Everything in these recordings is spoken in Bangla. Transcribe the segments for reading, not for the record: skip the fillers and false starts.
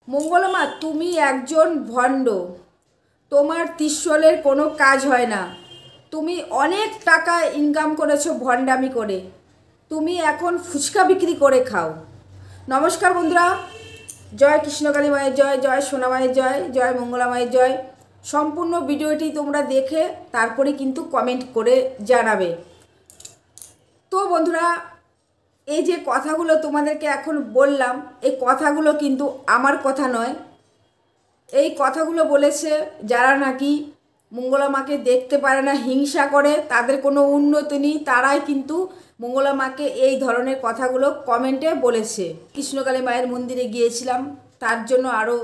মঙ্গলমা, তুমি একজন ভণ্ড। তোমার ত্রিশূলের কোনো কাজ হয় না। তুমি অনেক টাকা ইনকাম করেছো ভণ্ডামি করে। তুমি এখন ফুচকা বিক্রি করে খাও। নমস্কার বন্ধুরা, জয় কৃষ্ণকালী মায়ের জয়, জয় সোনা মায়ের জয়, জয় মঙ্গলা মায়ের জয়। সম্পূর্ণ ভিডিওটি তোমরা দেখে তারপরে কিন্তু কমেন্ট করে জানাবে। তো বন্ধুরা, এই যে কথাগুলো তোমাদেরকে এখন বললাম, এই কথাগুলো কিন্তু আমার কথা নয়। এই কথাগুলো বলেছে যারা নাকি মঙ্গলা মাকে দেখতে পারে না, হিংসা করে, তাদের কোনো উন্নতি নেই, তারাই কিন্তু মঙ্গলা মাকে এই ধরনের কথাগুলো কমেন্টে বলেছে। কৃষ্ণকালী মায়ের মন্দিরে গিয়েছিলাম, তার জন্য আরও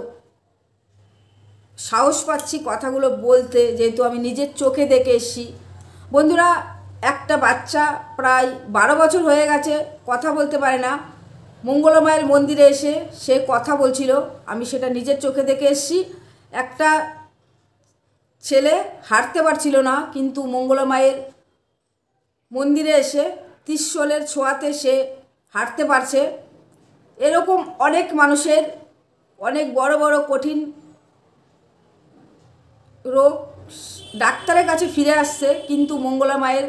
সাহস পাচ্ছি কথাগুলো বলতে, যেহেতু আমি নিজের চোখে দেখে এসেছি। বন্ধুরা, একটা বাচ্চা প্রায় 12 বছর হয়ে গেছে, কথা বলতে পারে না। মঙ্গলা মায়ের মন্দিরে এসে সে কথা বলছিল, আমি সেটা নিজের চোখে দেখে এসেছি। একটা ছেলে হাঁটতে পারছিল না, কিন্তু মঙ্গলা মায়ের মন্দিরে এসে ত্রিশূলের ছোঁয়াতে সে হাঁটতে পারছে। এরকম অনেক মানুষের অনেক বড় বড় কঠিন রোগ ডাক্তারের কাছে ফিরে আসছে, কিন্তু মঙ্গলা মায়ের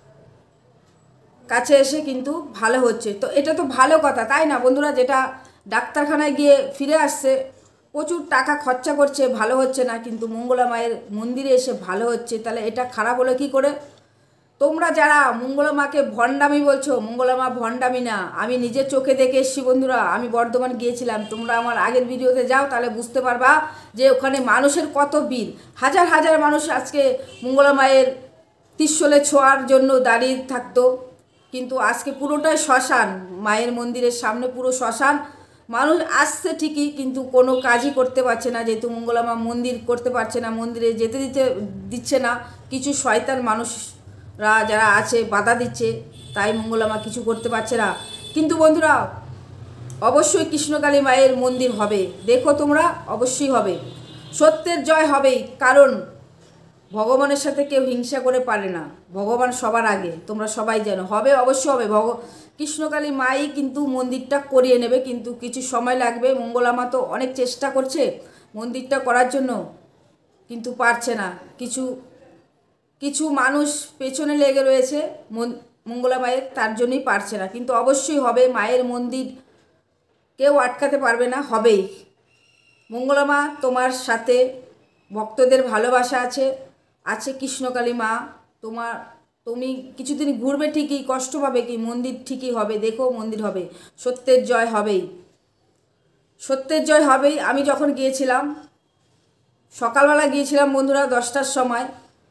কাছে এসে কিন্তু ভালো হচ্ছে। তো এটা তো ভালো কথা, তাই না বন্ধুরা? যেটা ডাক্তারখানায় গিয়ে ফিরে আসছে, প্রচুর টাকা খরচা করছে, ভালো হচ্ছে না, কিন্তু মঙ্গলা মায়ের মন্দিরে এসে ভালো হচ্ছে, তাহলে এটা খারাপ হলো কী করে? তোমরা যারা মঙ্গলা মাকে ভণ্ডামি বলছো, মঙ্গলা মা ভণ্ডামি না, আমি নিজের চোখে দেখে এসেছি বন্ধুরা। আমি বর্ধমান গিয়েছিলাম, তোমরা আমার আগের ভিডিওতে যাও, তাহলে বুঝতে পারবা যে ওখানে মানুষের কত ভিড়। হাজার হাজার মানুষ আজকে মঙ্গলা মায়ের ত্রিশূলের ছোঁয়ার জন্য দাঁড়িয়ে থাকতো, কিন্তু আজকে পুরোটাই শ্মশান। মায়ের মন্দিরের সামনে পুরো শ্মশান। মানুষ আসছে ঠিকই, কিন্তু কোনো কাজই করতে পারছে না, যেহেতু মঙ্গলা মা মন্দির করতে পারছে না, মন্দিরে যেতে দিচ্ছে না। কিছু শয়তান মানুষরা যারা আছে বাধা দিচ্ছে, তাই মঙ্গলা মা কিছু করতে পারছে না। কিন্তু বন্ধুরা, অবশ্যই কৃষ্ণকালী মায়ের মন্দির হবে, দেখো তোমরা, অবশ্যই হবে। সত্যের জয় হবেই, কারণ ভগবানের সাথে কেউ হিংসা করে পারে না। ভগবান সবার আগে, তোমরা সবাই জানো। হবে, অবশ্যই হবে। কৃষ্ণকালী মাই কিন্তু মন্দিরটা করিয়ে নেবে, কিন্তু কিছু সময় লাগবে। মঙ্গলা মা তো অনেক চেষ্টা করছে মন্দিরটা করার জন্য, কিন্তু পারছে না। কিছু কিছু মানুষ পেছনে লেগে রয়েছে মঙ্গলা মায়ের, তার জন্যই পারছে না, কিন্তু অবশ্যই হবে। মায়ের মন্দির কেউ আটকাতে পারবে না, হবেই। মঙ্গলা মা তোমার সাথে, ভক্তদের ভালোবাসা আছে, আছে কৃষ্ণকালী মা। তুমি কিছুদিন ঘুরবে ঠিকই, কষ্ট পাবে, কি মন্দির ঠিকই হবে। দেখো, মন্দির হবে, সত্যের জয় হবেই, সত্যের জয় হবেই। আমি যখন গিয়েছিলাম, সকালবেলা গিয়েছিলাম বন্ধুরা, 10টার সময়।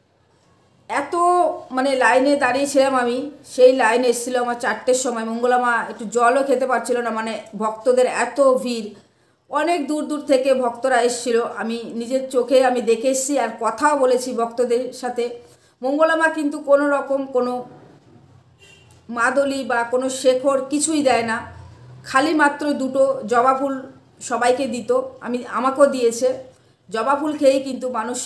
এত মানে লাইনে দাঁড়িয়েছিলাম আমি, সেই লাইনে এসেছিল আমার 4টের সময়। মঙ্গলা মা একটু জলও খেতে পারছিল না, মানে ভক্তদের এত ভিড়। অনেক দূর দূর থেকে ভক্তরা এসেছিল, আমি নিজের চোখে আমি দেখে এসেছি, আর কথাও বলেছি ভক্তদের সাথে। মঙ্গলা মা কিন্তু কোনো রকম কোনো মাদলি বা কোনো শেখর কিছুই দেয় না, খালি মাত্র দুটো জবা ফুল সবাইকে দিত, আমাকেও দিয়েছে। জবা ফুল খেয়েই কিন্তু মানুষ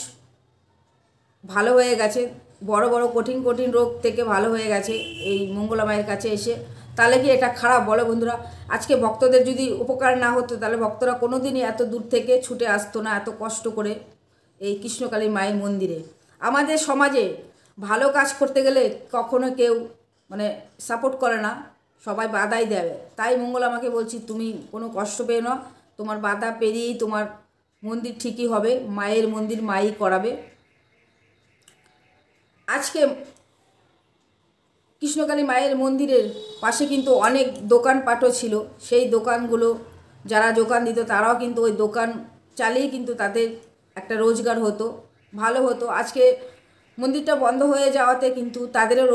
ভালো হয়ে গেছে, বড় বড় কঠিন কঠিন রোগ থেকে ভালো হয়ে গেছে এই মঙ্গলা মায়ের কাছে এসে। তাহলে কি এটা খারাপ বলো বন্ধুরা? আজকে ভক্তদের যদি উপকার না হতো, তাহলে ভক্তরা কোনো দিনই এত দূর থেকে ছুটে আসতো না, এত কষ্ট করে এই কৃষ্ণকালী মায়ের মন্দিরে। আমাদের সমাজে ভালো কাজ করতে গেলে কখনো কেউ মানে সাপোর্ট করে না, সবাই বাধাই দেবে। তাই মঙ্গলা আমাকে বলছি, তুমি কোনো কষ্ট পেও না, তোমার বাধা পেরিয়েই তোমার মন্দির ঠিকই হবে, মায়ের মন্দির মাই করাবে। আজকে কৃষ্ণকালী মায়ের মন্দিরের পাশে কিন্তু অনেক দোকানপাটও ছিল, সেই দোকানগুলো যারা দোকান দিত, তারাও কিন্তু ওই দোকান চালিয়ে কিন্তু তাদের একটা রোজগার হতো, ভালো হতো। আজকে মন্দিরটা বন্ধ হয়ে যাওয়াতে কিন্তু তাদেরও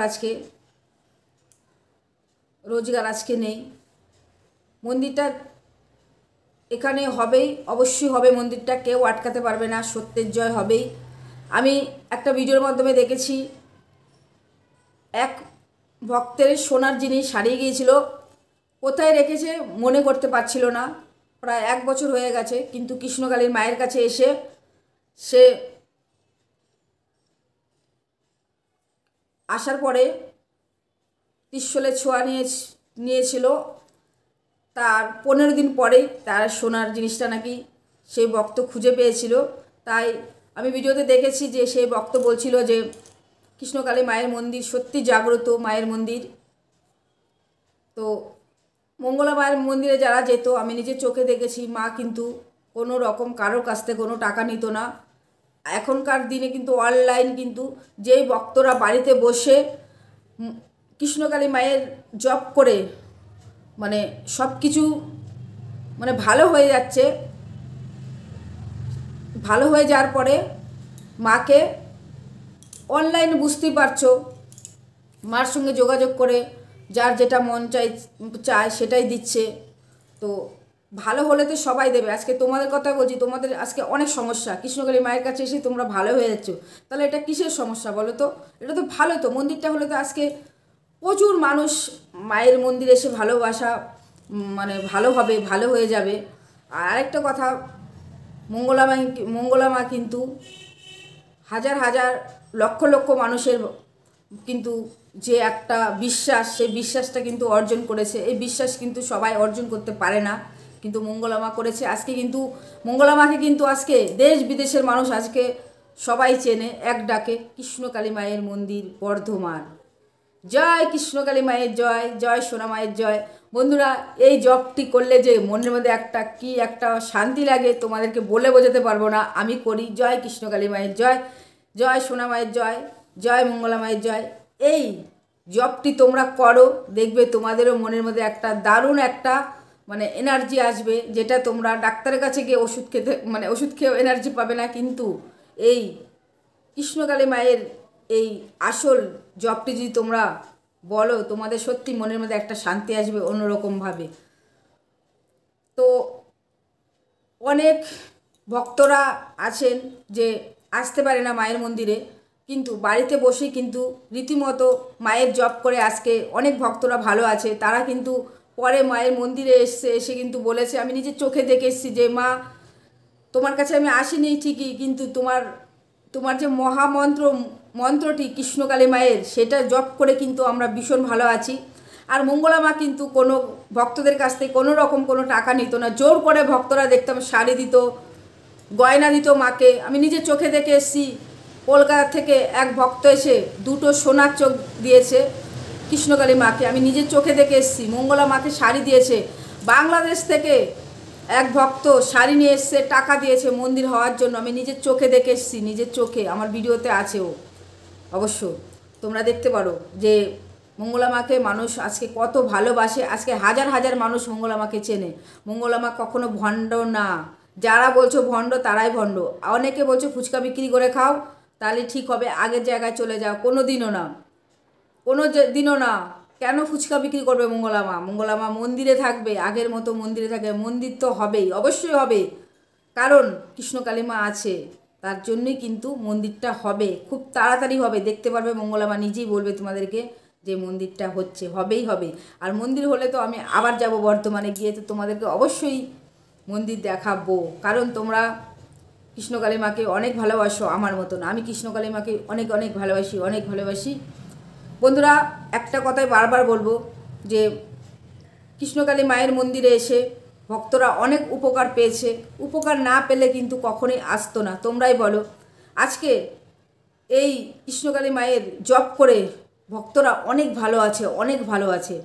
রোজগার আজকে নেই। মন্দিরটা এখানে হবেই, অবশ্যই হবে মন্দিরটা, কেউ আটকাতে পারবে না, সত্যের জয় হবেই। আমি একটা ভিডিওর মাধ্যমে দেখেছি, এক ভক্তের সোনার জিনিস হারিয়ে গিয়েছিল, কোথায় রেখেছে মনে করতে পারছিল না, প্রায় 1 বছর হয়ে গেছে, কিন্তু কৃষ্ণকালীর মায়ের কাছে এসে সে আসার পরে ত্রিশূলের ছোঁয়া নিয়েছিল, তার 15 দিন পরেই তার সোনার জিনিসটা নাকি সেই ভক্ত খুঁজে পেয়েছিল। তাই আমি ভিডিওতে দেখেছি যে সেই ভক্ত বলছিল যে কৃষ্ণকালী মায়ের মন্দির সত্যি জাগ্রত মায়ের মন্দির। তো মঙ্গলা মায়ের মন্দিরে যারা যেত আমি নিজের চোখে দেখেছি, মা কিন্তু কোনো রকম কারোর কাছ থেকে কোনো টাকা নিত না। এখনকার দিনে কিন্তু অনলাইন কিন্তু যেই ভক্তরা বাড়িতে বসে কৃষ্ণকালী মায়ের জপ করে মানে সব কিছু মানে ভালো হয়ে যাচ্ছে, ভালো হয়ে যাওয়ার পরে মাকে অনলাইনে বুঝতেই পারছো মার সঙ্গে যোগাযোগ করে যার যেটা মন চায় সেটাই দিচ্ছে। তো ভালো হলে তো সবাই দেবে। আজকে তোমাদের কথা বলছি, তোমাদের আজকে অনেক সমস্যা, কৃষ্ণকালী মায়ের কাছে এসে তোমরা ভালো হয়ে যাচ্ছ, তাহলে এটা কিসের সমস্যা বলো তো? এটা তো ভালো, তো মন্দিরটা হলে তো আজকে প্রচুর মানুষ মায়ের মন্দিরে এসে ভালোবাসা মানে ভালো হবে, ভালো হয়ে যাবে। আর আরেকটা কথা, মঙ্গলা মা কিন্তু হাজার হাজার লক্ষ লক্ষ মানুষের কিন্তু যে একটা বিশ্বাস, সেই বিশ্বাসটা কিন্তু অর্জন করেছে। এই বিশ্বাস কিন্তু সবাই অর্জন করতে পারে না, কিন্তু মঙ্গলা মা করেছে। আজকে কিন্তু মঙ্গলা মাকে কিন্তু আজকে দেশ বিদেশের মানুষ আজকে সবাই চেনে এক ডাকে, কৃষ্ণকালী মায়ের মন্দির বর্ধমান। জয় কৃষ্ণকালী মায়ের জয়, জয় সোনা মায়ের জয়। বন্ধুরা, এই জপটি করলে যে মনের মধ্যে একটা শান্তি লাগে তোমাদেরকে বলে বোঝাতে পারবো না। আমি করি। জয় কৃষ্ণকালী মায়ের জয়, জয় সোনা মায়ের জয়, জয় মঙ্গলা মায়ের জয়। এই জপটি তোমরা করো, দেখবে তোমাদেরও মনের মধ্যে একটা দারুণ একটা মানে এনার্জি আসবে, যেটা তোমরা ডাক্তারের কাছে গিয়ে ওষুধ খেতে মানে ওষুধ খেয়েও এনার্জি পাবে না। কিন্তু এই কৃষ্ণকালী মায়ের এই আসল জপটি যদি তোমরা বলো, তোমাদের সত্যি মনের মধ্যে একটা শান্তি আসবে অন্যরকমভাবে। তো অনেক ভক্তরা আছেন যে আসতে পারে না মায়ের মন্দিরে, কিন্তু বাড়িতে বসেই কিন্তু রীতিমতো মায়ের জপ করে আজকে অনেক ভক্তরা ভালো আছে। তারা কিন্তু পরে মায়ের মন্দিরে এসে কিন্তু বলেছে, আমি নিজের চোখে দেখে এসেছি যে মা তোমার কাছে আমি আসিনি ঠিকই, কিন্তু তোমার যে মন্ত্রটি কৃষ্ণকালী মায়ের, সেটা জপ করে কিন্তু আমরা ভীষণ ভালো আছি। আর মঙ্গলা মা কিন্তু কোনো ভক্তদের কাছ থেকে কোনো রকম কোনো টাকা নিত না। জোর করে ভক্তরা দেখতাম শাড়ি দিত, গয়না দিত মাকে। আমি নিজের চোখে দেখে এসেছি, কলকাতা থেকে এক ভক্ত এসে 2টো সোনার চোখ দিয়েছে কৃষ্ণকালী মাকে। আমি নিজের চোখে দেখে এসেছি। মঙ্গলা মাকে শাড়ি দিয়েছে। বাংলাদেশ থেকে এক ভক্ত শাড়ি নিয়ে এসছে, টাকা দিয়েছে মন্দির হওয়ার জন্য। আমি নিজের চোখে দেখে এসেছি, নিজের চোখে, আমার ভিডিওতে আছেও, অবশ্য তোমরা দেখতে পারো যে মঙ্গলা মাকে মানুষ আজকে কত ভালোবাসে। আজকে হাজার হাজার মানুষ মঙ্গলা মাকে চেনে। মঙ্গলা মা কখনো ভণ্ড না। যারা বলছো ভণ্ড তারাই ভণ্ড। অনেকে বলছো ফুচকা বিক্রি করে খাও তাহলে ঠিক হবে, আগের জায়গায় চলে যাও। কোনো দিনও না, কোনো দিনও না। কেন ফুচকা বিক্রি করবে মঙ্গলা মা? মঙ্গলা মা মন্দিরে থাকবে, আগের মতো মন্দিরে থাকবে। মন্দির তো হবেই, অবশ্যই হবে, কারণ কৃষ্ণকালী মা আছে, তার জন্যই কিন্তু মন্দিরটা হবে, খুব তাড়াতাড়ি হবে। দেখতে পারবে মঙ্গলা মা নিজেই বলবে তোমাদেরকে যে মন্দিরটা হচ্ছে, হবেই হবে। আর মন্দির হলে তো আমি আবার যাব বর্ধমানে, গিয়ে তো তোমাদেরকে অবশ্যই মন্দির দেখাবো, কারণ তোমরা কৃষ্ণকালী মাকে অনেক ভালোবাসো আমার মতন। আমি কৃষ্ণকালী মাকে অনেক অনেক ভালোবাসি, অনেক ভালোবাসি। বন্ধুরা, একটা কথাই বারবার বলবো যে কৃষ্ণকালী মায়ের মন্দিরে এসে ভক্তরা অনেক উপকার পেয়েছে। উপকার না পেলে কিন্তু কখনোই আসতো না। তোমরাই বলো। আজকে এই কৃষ্ণকালী মায়ের জপ করে ভক্তরা অনেক ভালো আছে, অনেক ভালো আছে।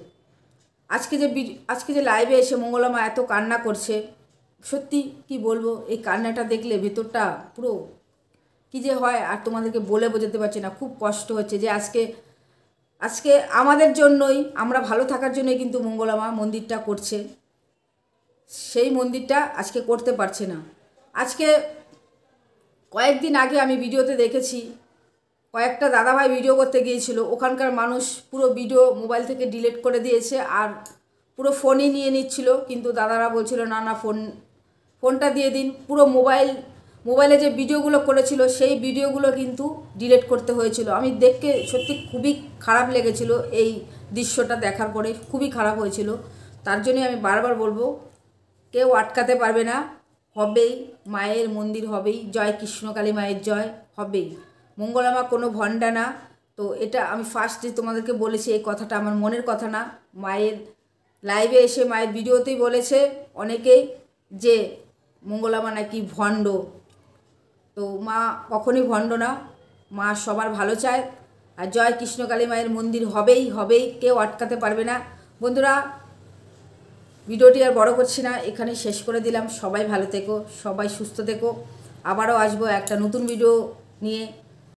আজকে যে লাইভে এসে মঙ্গলা মা এত কান্না করছে, সত্যি কি বলবো, এই কান্নাটা দেখলে ভেতরটা পুরো কী যে হয় আর তোমাদেরকে বলে বোঝাতে পারছি না। খুব কষ্ট হচ্ছে যে আজকে আমাদের জন্যই, আমরা ভালো থাকার জন্যই কিন্তু মঙ্গলা মা মন্দিরটা করছে। সেই মন্দিরটা আজকে করতে পারছে না। আজকে কয়েকদিন আগে আমি ভিডিওতে দেখেছি, কয়েকটা দাদাভাই ভিডিও করতে গিয়েছিল, ওখানকার মানুষ পুরো ভিডিও মোবাইল থেকে ডিলিট করে দিয়েছে আর পুরো ফোনই নিয়ে নিচ্ছিল। কিন্তু দাদারা বলছিল না না, ফোনটা দিয়ে দিন। পুরো মোবাইলে যে ভিডিওগুলো করেছিল সেই ভিডিওগুলো কিন্তু ডিলিট করতে হয়েছিল। আমি দেখে সত্যি খুবই খারাপ লেগেছিল, এই দৃশ্যটা দেখার পরে খুবই খারাপ হয়েছিল। তার জন্যই আমি বারবার বলবো, কেউ আটকাতে পারবে না, হবেই, মায়ের মন্দির হবেই। জয় কৃষ্ণকালী মায়ের জয়, হবেই। মঙ্গলা মা কোনো ভণ্ডা না। তো এটা আমি ফার্স্টে তোমাদেরকে বলেছি, এই কথাটা আমার মনের কথা না। মায়ের লাইভে এসে মায়ের ভিডিওতেই বলেছে অনেকেই যে মঙ্গলা মা নাকি ভণ্ড। তো মা কখনোই ভণ্ড না, মা সবার ভালো চায়। আর জয় কৃষ্ণকালী মায়ের মন্দির হবেই হবেই, কেউ আটকাতে পারবে না। বন্ধুরা, ভিডিওটি আর বড় করছি না, এখানেই শেষ করে দিলাম। সবাই ভালো থেকো, সবাই সুস্থ থেকো। আবারও আসবো একটা নতুন ভিডিও নিয়ে।